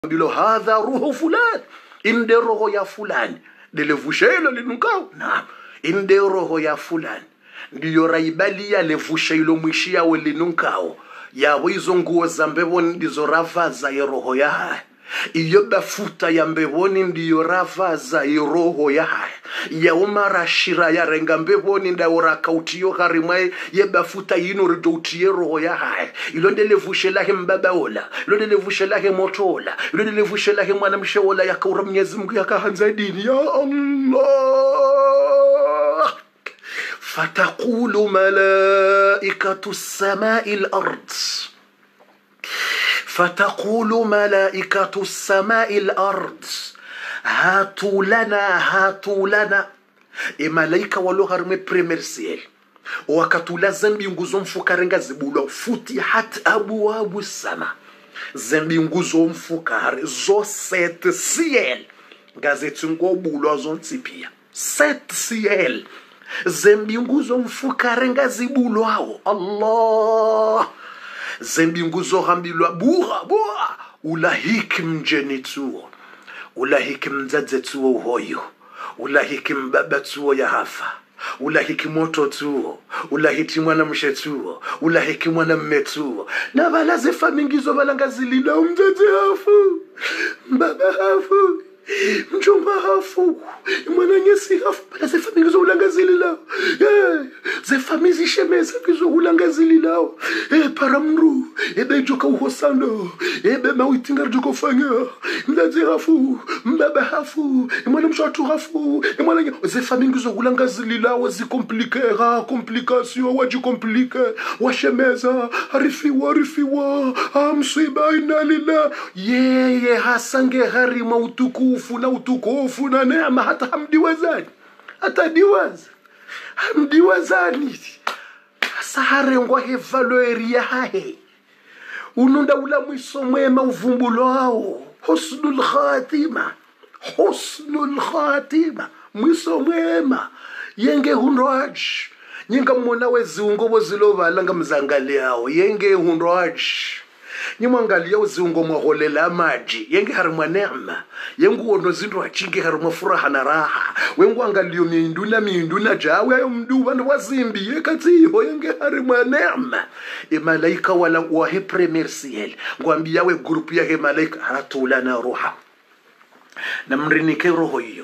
bilo hadha ruhu fulan, inde roho ya fulani delevushelo linukao na inde roho ya fulani ndiyo raibalia levushelo mwishia welinukao ya wizo nguo za mbevoni ndizo ravaza ya roho ya haya. Iyo bafuta ya mbevoni ndiyo ravaza ya roho ya haya. Ya umara shira ya renga mbevoni nda ora kautiyo harimai ya bafuta yino ridoutie roho ya haya. Ilonde levushelahe mbabaola, ilonde levushelahe motola, ilonde levushelahe mwanamshaola ya kaura mnyezi Mungu ya kahanza dini. Ya Allah, fatakulu malaikatu samai al-ard, فتقول ملائكة السماء الأرض هاتوا لنا ملائكة والوهر من بريميرسيل وكتولا زنبي نغوزون فكارنغا زبولو فتحت أبواب السماء زنبي نغوزون فكار زو سيت سيل غازيتنغو بولو زون تيبيا سيت سيل زنبي نغوزون فكارنغا زبولو الله زنبينغو زوغامبيلوا بوغا ulahiki mjenituo, ulahiki mzadzetuo uhoyo, ulahiki mbabatuo ya hafa, ulahiki moto tuo, ulahiki mwana mshetuo, ulahiki mwana mmetuo. Na balaze famingizo balangazilila mzadze hafu, mbaba hafu, mjomba hafu, mwana nyesi hafu. Balaze famingizo ulangazilila ze famizi shemeza kizo ulangazilila paramru ebe joka uhosando ebe mawitingar joko fanya mzadze hafu, mbaba hafu, mwana mshatu hafu, mwana ze famingizo ulangazilila wazi komplikera komplikasyon waji komplike washemeza arifiwa amsiba inalila yeye hasange harima utukufu na utukufu na neema hata hamdiwazani hata diwaza hamdiwazani sahare ngwa he valeri ya hahe ununda ula mwiso mwema uvumbulo hao husnul khatima mwiso mwema yenge hundoaji nyinga mwona wezi ungobo zilova alanga mzangali hao yenge hundoaji nimwangalia uziungo mwaholela maji yenge harimwa neema yengu ono zindu wachinge harimwa furaha na raha wengu angalio miinduna jawe ayo mdu wandu wazimbi yekatiho yenge harimwa neema malaika wala wahe premersiel ngwambia we grupu ya malaika hatulana roha na mrinike roho hiyo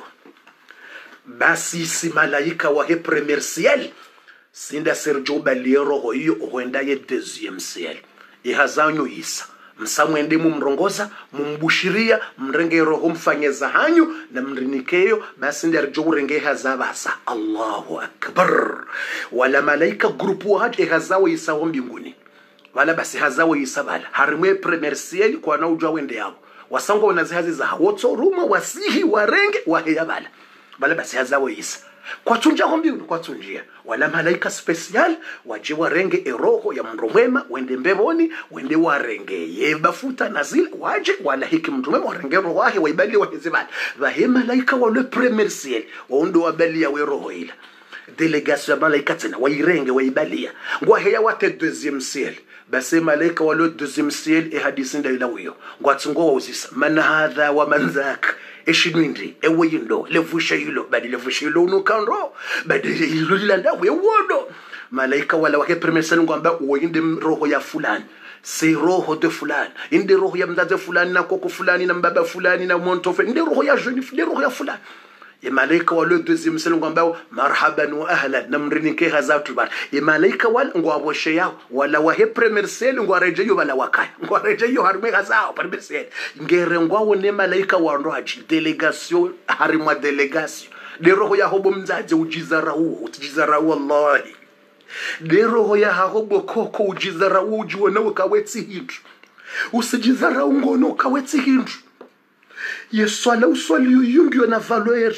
basi si malaika wahe premersiel sinda serjo bali roho hiyo huenda ye deuxième ciel ihazanyo isa msamwende mumrongoza mumbushiria mrenge roho mfanyeza hanyu na mrinikeyo basi ndarjo urenge hazabasa. Allahu akbar. Wala malaika grupu haje hazawe isa mbinguni wala basi hazawe isa bala harimwe premersiel kwa na ujwa wende yao wasango wanazihazi za wotso ruma wasihi warenge waheya bala basi hazawe isa kwa tunja mbinguni kwa tunjia wala malaika special waje warenge eroho ya mromwema wende mbevoni wende warenge yebafuta nazil waje wala hiki mromwema warenge roho wahe waibali wahezibali vahe malaika wale premersiel waondo wabali ya weroho ila delegation ya malaika tena wairenge waibalia ngwahe ya wate deuxième ciel basi malaika wale deuxième ciel hadisinda ila wiyo ngwatsungo wauzisa man hadha wa man zaka eshinwindi ewe yindo levusha yilo badi levusha yilo unukandro badi yilo lilanda wewodo malaika wala wake premersiel ngwamba uwinde roho ya fulani si roho de fulani inde roho ya mzaze fulani na koko fulani na mbaba fulani na montofe inde roho ya jeune inde roho ya fulani ya malaika wale deuxième ciel ngwamba marhaban wa ahlan namrinike hazatu bar ya malaika wal ngwaboshe yao wala wahe premersiel ngwarejeyo bala wakaya ngwarejeyo harime hazao premersiel ngere ngwawo ne malaika wandoaji delegation harimwa delegation de roho ya hobo mzaje utijizarau wallahi de roho ya hobo koko ujizarau ujiona wakawetsi hindu usijizarau ngono kawetsi hindu yeswala uswali yungi na valeur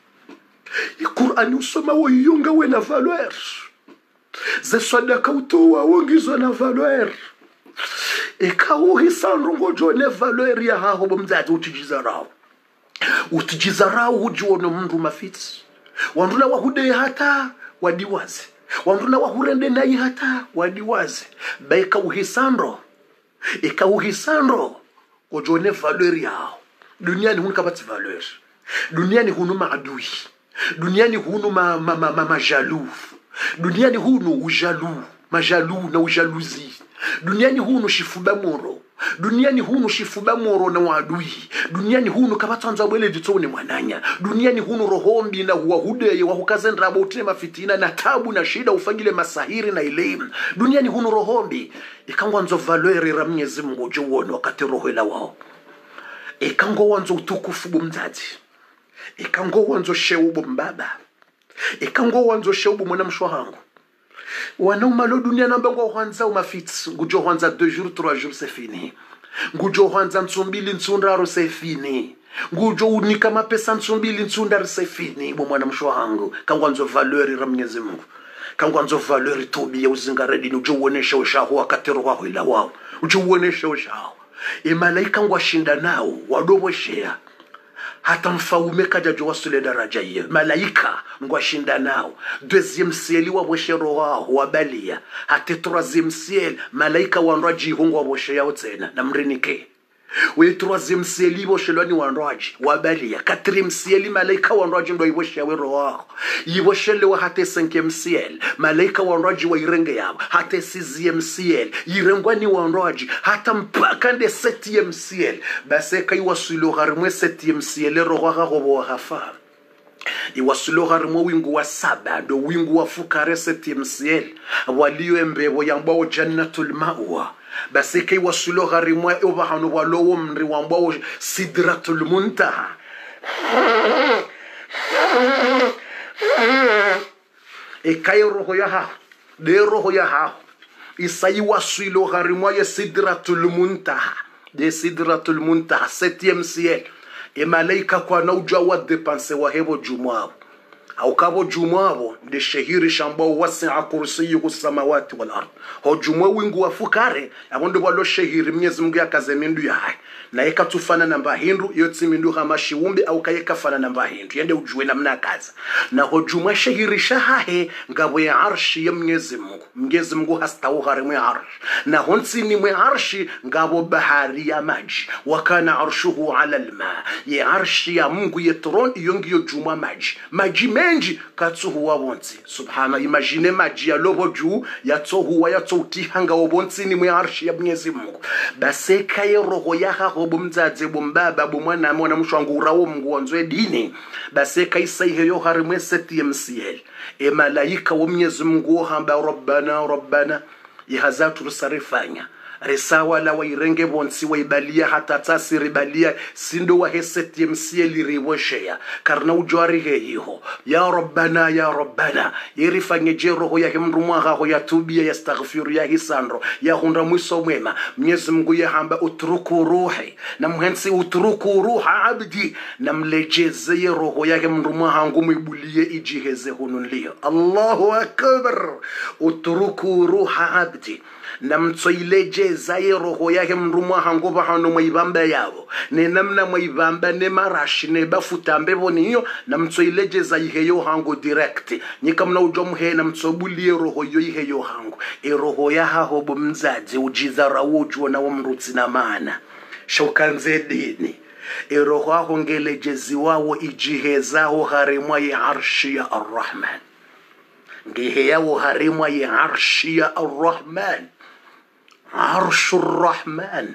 Qur'an usoma wo yunga we na valeur ze sadaka utoa wongizo na valeur ekawo hisanrongo jone valeur ya haho mzati utijizarau ujiona mndu mafiti wanduna wahude hata wadiwaze wanduna wahurende nayi hata wadiwaze baika uhisandro eka uhisandro kujone valeur yao. Duniani hunu kabati valeur. Duniani hunu maadui. Duniani hunu majalou. Duniani hunu ujalou. Majalou na ujalouzi. Duniani hunu shifuba moro. Duniani hunu shifuba moro na wadui. Duniani hunu kabatanza wele ditone mwananya. Duniani hunu rohombi na huahudeye wahukazen rabo utine mafitina na tabu na shida ufangile masahiri na ilim. Duniani hunu rohombi. Ikango wanzo valeri ramnyezi Mungu juwoni wakati roho ila wao. Ikango wanzo utukufu bumzazi. Ikango wanzo sheubu mbaba. Ikango wanzo sheubu mwana mshwahangu. Wanauma lo dunia namba ngo hwanza umafitsi ngujo hwanza 2 jours 3 jours c'est fini. Ngujo hwanza nsumbili nsundaro c'est fini. Ngujo unika mapesa nsumbili nsundaro c'est fini. Bo mwana mshwahangu kangwanzo valeur ra Mwenyezi Mungu. Kangwanzo valeur tobi ya uzingaredi nujo uonesha ushaho wakati roho ila wao. Ujo uonesha ushaho. Malaika ngwashinda nao wadoboshea. Hata mfaume kaja jwa sule daraja hiyo. Malaika ngwashinda nao. 2e ciel waboshe roho wabalia. Hata 3e ciel malaika wanraji hongo waboshe yao tena na mrinike. We 3e ciel iboshelwani wanraji wabalia. 4e ciel malaika wanraji ndo iboshe yawe roho. Iboshelewa hata 5e ciel malaika wanraji wa irenge yao. Hata 6e ciel irengwani wanraji hata mpaka nde 7e ciel. Base kai wasulo harimwe 7e ciel roho hagobo hafa. Iwasulo harimwe wingu wa 7 do wingu wa fukare 7e ciel waliyo embebo yambao jannatul mawa. Basi kai wasulo harimwe obahano walowo mri wambao sidratul muntaha. Kai roho ya ha de roho ya ha isayi wasulo harimwe ya sidratul muntaha. De sidratul muntaha 7e ciel. Malaika kwa na ujawa depanse wa hebo jumwao. Au kabo jumwao de shehiri shambao wasi'a kursiyyu samawati wal ard. Ho jumwa wingu wa fukare abondo balo shehiri Mwenyezi Mungu yakazemindu ya hai. Na ikatufana namba hindu yotsi mindu kama shiumbi au kayeka fana namba hindu yende ujue namna kaza. Na ho jumwa shehiri shahahe ngabo ya arshi ya Mwenyezi Mungu. Mwenyezi Mungu hastawu harimwe arsh. Na honsi ni mwe arshi ngabo bahari ya maji. Wakana arshuhu ala alma. Ye arshi ya Mungu yetron yongi yo jumwa maji. Maji menji katsuhu wa wonsi. Subhana imagine maji ya lobo juu yatsohu wa yatsouti hanga wonsi ni mwe arshi ya Mwenyezi Mungu. Baseka ye roho yaha bumzaze bumbaba bumwana mwana mshwangu urawo Mungu wanzwe dini. Baseka isaihe yo harimwe 7e ciel. Malaika wa Mwenyezi Mungu hamba rabbana yahazatu rusarifanya. Resawa la wairenge bonsi waibalia hata tasi ribalia sindo wa 7e ciel riwoshea. Karna ujwari hiyo. Ya Rabbana. Yerifanye roho ya himrumwaha ho ya tubia ya staghfiru ya hisandro. Ya hundra mwiso mwema. Mwenyezi Mungu ya hamba utruku ruhi. Na mhensi utruku ruha abdi. Na mlejeze roho ya himrumwaha ngumu ibulie ijiheze hununlio. Allahu akbar. Utruku ruha abdi. Na mtsoileje zaye roho yake mrumwa hangoba hano mwaibamba yabo ne namna mwaibamba ne marashi ne bafutambe boniyo na mtsoileje zaye yo hango direct nyika mna ujomuhe na mtsobulie roho yo ihe yo hango roho ya haho bomzaje ujizara wojo na wamrutsi na maana shokanze dini roho haho ngelejezi wawo ijihezaho harimwa ya arshi ya arrahman ngehe yawo harimwa ya arshi ya arrahman. Arshur Rahman.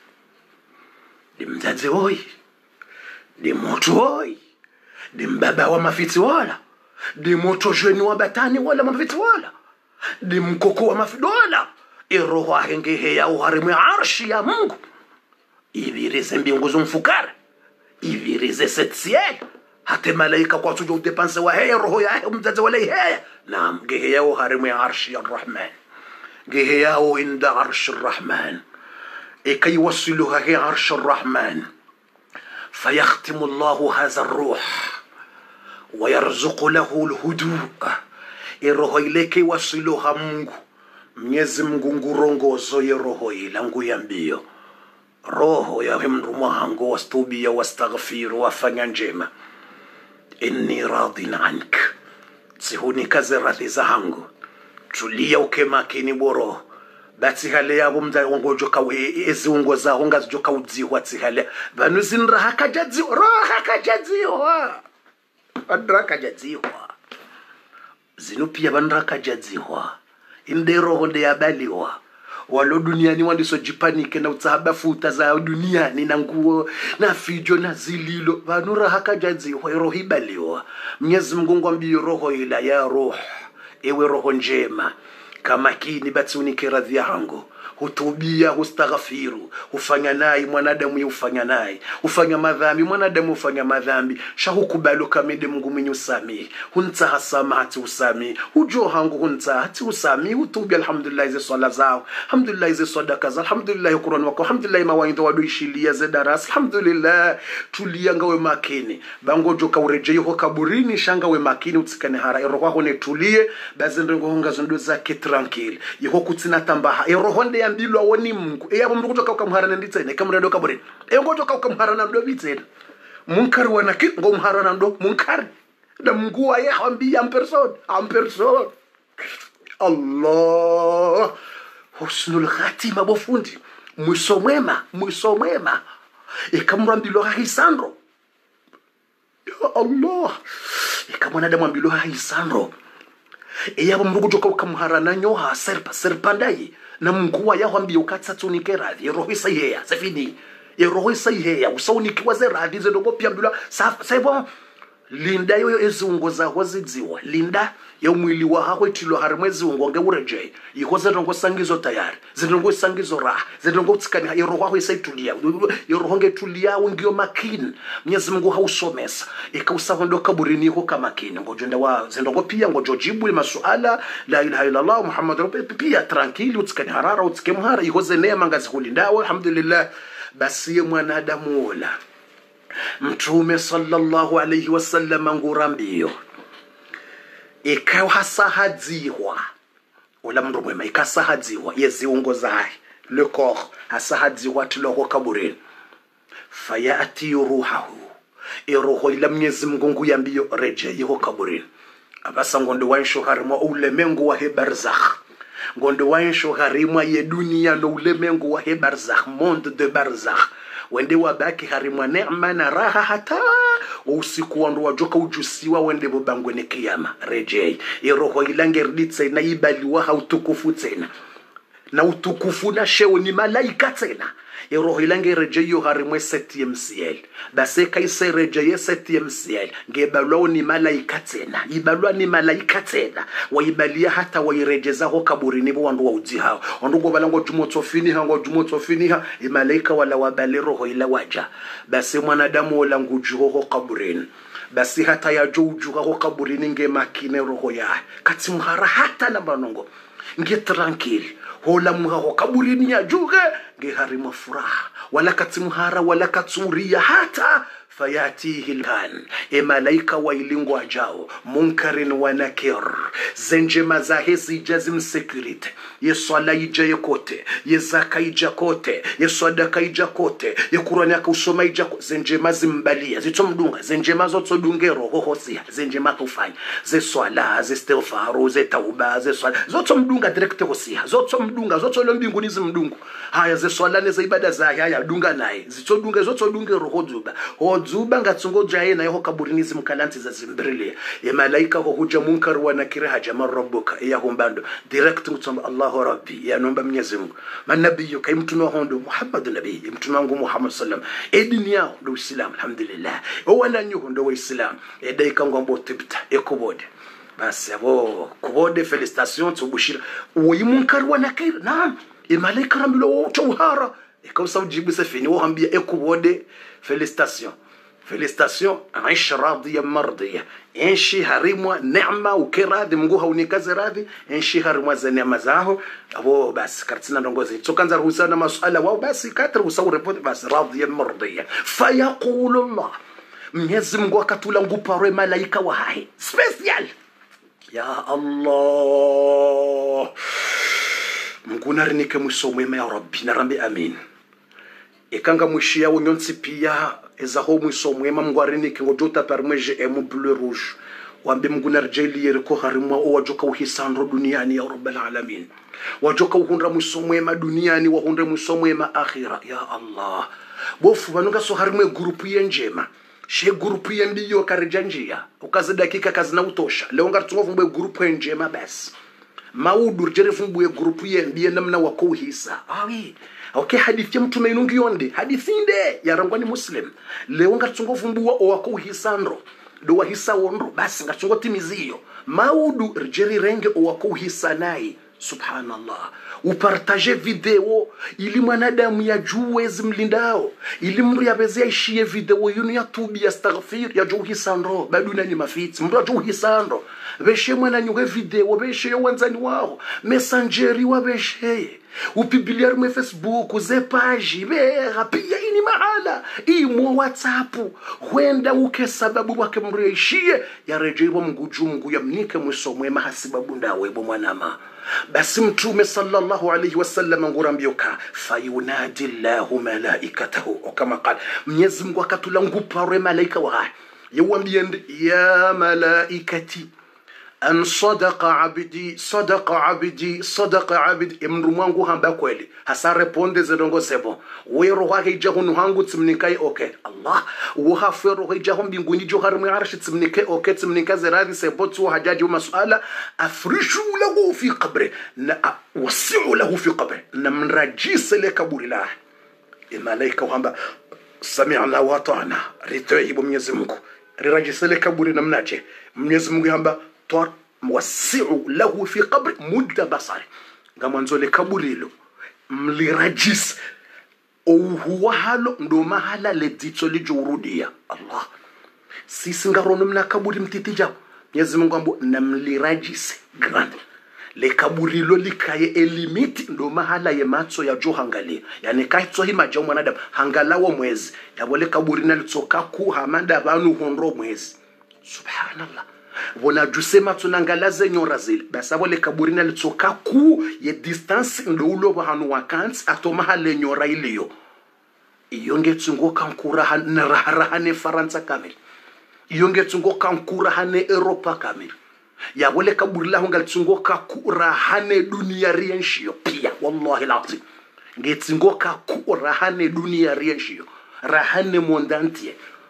Di mzazi hoi. Di moto hoi. Di mbaba wa mafiti wala. Di moto jweni wa batani wala mafiti wala. Di mkoko wa mafiti wala. Roho ahengehe ya uharimu ya arshi ya Mungu. Ivirize mbinguzu mfukara. Ivirize 7 ciel. Hate malaika kwa tujo udepanse wa hea roho ya mzazi wala hea. Naam, gehe ya uharimu ya arshi ya Rahman. جهياو عند عرش الرحمن كي يوصلها هي عرش الرحمن فيختم الله هذا الروح ويرزق له الهدوء الروح إليك يوصلها Mungu Mwenyezi Mungu ngurongozo ye roho ila nguyambio roho ya mrumwa hango wastubia wastaghfiru wafanya njema inni radin ank sihuni kazi radhi zangu tulia uke makini boro batsi hale yabo mza ngojo ka eziungo za honga zijoka udziwa tsihale vanu zinra hakajadziwa adrakajadziwa zinu pia banrakajadziwa indero honde yabaliwa walo duniani wandiso jipanike na utsahaba futa za duniani na nguo na fijo na zililo vanura hakajadziwa roho ibaliwa Mwenyezi Mungu ngwambie roho ila ya roho ewe roho njema kama kini batsunike radhi yangu hutubia hustaghfiru hufanya naye mwanadamu yufanya naye hufanya madhambi mwanadamu hufanya madhambi shahukubalo kamede Mungu mwenye usami hunta hasama hati usami hujo hangu hunta hati usami hutubia alhamdulillah ze swala zao alhamdulillah ze sadaka zao alhamdulillah Qur'an wako alhamdulillah mawaidha waduishilia ze daras alhamdulillah tulia ngawe makini bango joka ureje ho kaburini shanga we makini utsikane hara roho hone tulie bazendengo honga zondo zake tranquille yho kutsina tambaha roho nde ambilwa woni Mungu eyabo mndu kutoka ukamharana nditsene kamurado kabure ngo toka ukamharana ndo bitsene munkari wana kit ngo mharana ndo munkari da Mungu aye hambia en person Allah husnul khatima bofundi musomwema ekamurambilo haisandro ya Allah ekamwana da mwambilo haisandro eyabo mndu kutoka ukamharana nyoha serpandai na Mungu yahwambia ukatsatunike radhi roho isayeya safini roho isayeya usawunikiwa ze radhi ze ndogo pia mbula saibo linda yo ezungo za wazidziwa linda ya mwili wa hawe tilo harimwezi ungo ngeureje ikoze ndongo sangizo tayari zindongo sangizo ra zindongo tsikani roho hawe isaitulia roho ngetulia ungio makini Mwenyezi Mungu hausomesa ikausahondo kaburini ho kama makini ngojenda wa zindongo pia ngojojibu masuala la ilaha illa Allah Muhammad pia tranquili utsikani harara utsikemhara ikoze neema ngazi kulindawa alhamdulillah basi mwanadamu wala Mtume sallallahu alayhi wasallam ngurambio ikawasahadziwa wala mndu mwema ikasahadziwa yeziungo zaye le corps asahadziwa tiloko kaburini fayati ruhahu roho ila Mwenyezi Mungu nguyambio reje yho kaburini abasa ngondo wansho harimo ulemengu wa barzakh ngondo wansho harimo ye dunia no ulemengu wa barzakh monde de barzakh wende wabaki harimwa neema na raha hata usiku wandu wajoka ujusiwa wende bobangwe kiyama rejei roho ilange rditse na ibaliwa hautukufu tena na utukufu na sheo ni malaika tena roho ilange rejei yo harimwe 7e ciel base kaise rejei 7e ciel ngebalwa ni malaika tena ibalwa ni malaika tena waibalia hata wairejeza ho kaburini bo wandu waudzi hao wandu go balango jumotso finiha malaika wala wabali roho ila waja base mwanadamu wala ngujuho ho kaburini basi hata ya jujuka ho kaburini nge makine roho ya kati mhara hata na banongo nge tranquille hola muha kaburini ya juge nge harima furaha wala katimhara wala katsuria hata fayatihi alhan malaika wailingo ajao munkarin wa nakir zenjema za hezi jazim security yeswala ije kote yezaka ije kote yeswadaka ije kote yekurani akusoma ije zenjema zimbalia zitomdunga zenjema zotsodunge roho hosia zenjema kufanya zeswala zestighfaru zetauba zeswala zotomdunga direct hosia zotomdunga zotsolo mbinguni zimdungu haya zeswala neza ibada za haya dunga naye zitsodunga zotsodunge roho zuba ngatsungo jaye na yho kaburini zimkalanti za zimbrele malaika ho huja munkar wa nakira haja marabbuka ya hombando direct ngutsamba Allahu rabbi ya nomba Mwenyezi Mungu manabiyo kay mtume hondo Muhammad nabii mtume wangu Muhammad sallam edini yao ndo Islam alhamdulillah wana nyuho ndo Islam edaika ngombo tibta ekobode basi abo kubode félicitations tubushira uyi munkar wa nakira naam malaika ramilo tawhara ikausa ujibu safini wo hambia ekobode félicitations aish radhiya mardiya enshi harimwa neema ukiradhi Mungu haunikaze radhi enshi harimwa za neema zao abo basi kartina ndongozi tukanza ruhusa na masuala wao basi katra usau report basi radhiya mardiya fayaqulu Allah Mwenyezi Mungu akatula ngupare malaika wa hai special ya Allah Mungu narinike musomwe ya Rabbi narambi amin ikanga mushia wonyonsi pia eza ho mwisomwe mamgwarini kingo jota permeje bleu rouge wambe Mungu narjeli yeriko harimwa o wajoka uhisandro duniani ya rabbal alamin, wajoka uhundra musomwema duniani wa hundre musomwema akhira ya Allah. Bofu vanunga so harimwe grupu yenjema she grupu yendiyo karijanjia ukaze dakika kazi na utosha leo ngari mwe grupu yenjema basi maudu jere fumbuye grupu yendiye namna wako uhisa awi okay. Hadithi ya mtume inungi yonde hadithi inde ya rangwani Muslim leo ngari fumbuwa o wako uhisandro do wahisa wondro basi ngari timiziyo maudu jere renge o wako uhisa nai. Subhanallah, upartage video ili mwanadamu ya juwe zimlindao ili mri abeze ishie video yunu ya tubi ya staghfir ya juhi sandro baduna ni mafiti mbra juhi sandro beshe mwana nyuge video beshe wanzani wao messengeri wa beshe upibiliar mwe Facebook ze page bera pia ini mahala imwa WhatsApp huenda uke sababu wake mri ishie ya rejebo mguju ya mnike mwisomwe mahasibabu ndawe bo mwanama. Basi mtume sallallahu alayhi wasallam ngurambioka fayunadi Allahu malaikatahu kama qala Mwenyezi Mungu akatula ngupare malaika wa yawambie ya malaikati an sadaqa abdi sadaqa abdi imru mwangu hamba kweli hasa reponde zedongo sebo wero wake jahunu hangu tsimnikai okay Allah wa fero jahu mbinguni johar mu arshi tsimnikai okay tsimnikai zeradi sebo tu hajaji masala afrishu lahu fi qabri na wasi'u lahu fi qabri na mrajis le kaburi la malaika hamba sami'na wa ta'na ritoibu Mwenyezi Mungu rirajis le kaburi namnache Mwenyezi Mungu hamba twar wasi'u lahu fi qabri mudda basari ngamanzo le kaburilo mlirajis huwa halo ndo mahala le ditso lijurudia Allah sisi ngarono mna kaburi mtitija Mwenyezi Mungu ambo na mlirajis grand le kaburilo likaye elimiti ndo mahala ye matso ya johangali yani kaitso hima ja mwanadamu hangalawo mwezi yabole kaburi nalitsoka ku hamanda banu honro mwezi. Subhanallah, bona jusema tunangalaze nyora zile basa wale kaburina litsoka ku ye distance ndo ulo bahanu wakants atoma hale nyora iliyo iyonge tsungo kankura hane Faransa kamili iyonge tsungo kankura hane Europa kamili ya wale kaburila honga tsungo kakura hane dunia rienshio pia wallahi alazim ngetsungo kakura hane dunia rienshio rahane mondantie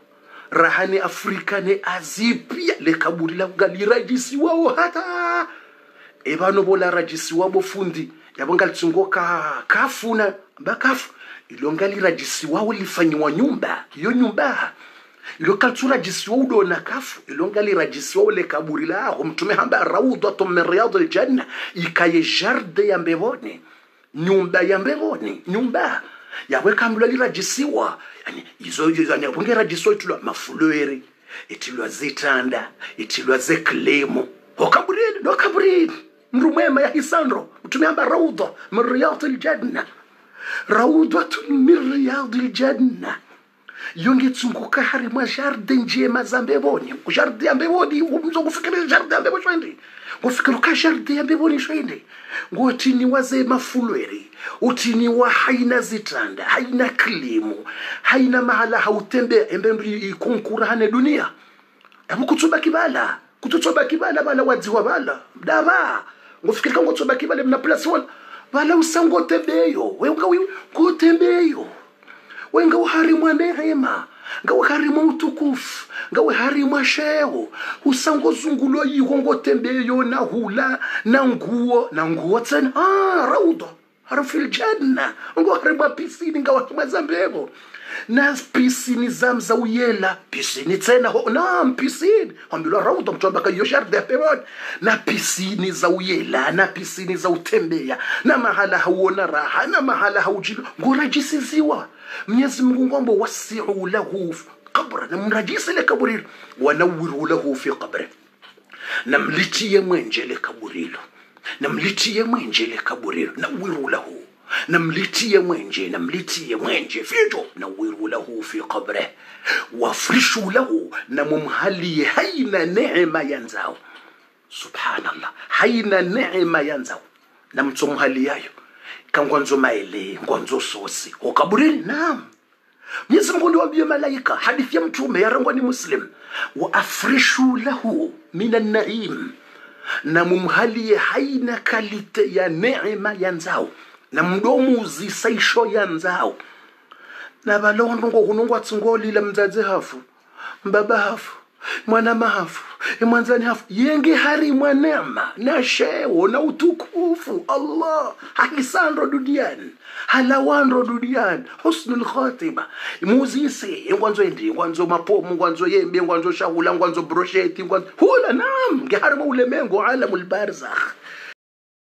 rahani Afrika ne Azipia le kaburi la galirajisi wao hata ebano bola rajisi wabo fundi yabonga tsungoka kafuna bakafu ilongali rajisi wao lifanywa nyumba iyo nyumba ilo kaltura rajisi wao do na kafu ilongali rajisi wao le kaburi la mtume hamba rawdatun min riyadil janna ikaye jardin ya mbevoni nyumba ya mbevoni nyumba yawe kambula lirajisiwa yani izo yani bongera jiso itulwa mafulweri itilwa zitanda itilwa zeklemo okaburili no kaburili mrumema ya hisandro mtumeamba rawda min riyadil janna rawdatun min riyadil janna yonge tsunguka hari mwa jardin njema zambeboni jardin ambeboni mzokufikira jardin ambeboni shwendi ngofikira ka jardin ambeboni shwendi ngotini waze mafulweri utini wa haina zitanda haina klimu haina mahala hautembe embembri ikonkura hane dunia abu kutuba kibala bala wadziwa bala daba ngofikira ngotuba kibala mna place wala bala usango tembeyo wenga kutembeyo wenga uharimwa neema nga uharimwa utukufu nga uharimwa sheo usango zungulo yigongo tembeyo na hula na nguo tena rawda harfil janna ngo harimwa pisini nga wakimazambebo na pisini zamza uyela pisini tena na pisini ambilo rawda mtomba ka yosharde pemon na pisini za uyela na pisini za utembea na mahala hauona raha na mahala haujilo ngorajisiziwa Mwenyezi Mungu ngombo wasi'u lahu qabra na mrajisi le kaburi wanawiru lahu fi qabri namlitie mwenje le kaburilo nawiru lahu namlitie mwenje fijo nawiru lahu fi qabri wafrishu lahu na mumhali haina neema yanzao. Subhanallah, haina neema yanzao na mtumhali yayo kangwanzo maele ngwanzo sosi okaburini naam Mwenyezi Mungu ndiwaambia malaika, hadithi ya mtume yarangwa ni Muslim, wa afrishu lahu minan naim, na mumhalie haina kalite ya neema yanzao na mdomu zisaisho yanzao. Na balondo ngo hunungwa tsingoli la mzazi hafu mbaba hafu mwana mahafu mwanzani hafu yenge hari mwanema na shewo na utukufu Allah hakisandro duniani halawandro duniani husnul khatima muzisi ngwanzo endi ngwanzo mapomu ngwanzo yembe ngwanzo shahula ngwanzo brosheti ngwanzo hula naam ngehari ulemengo alamul barzakh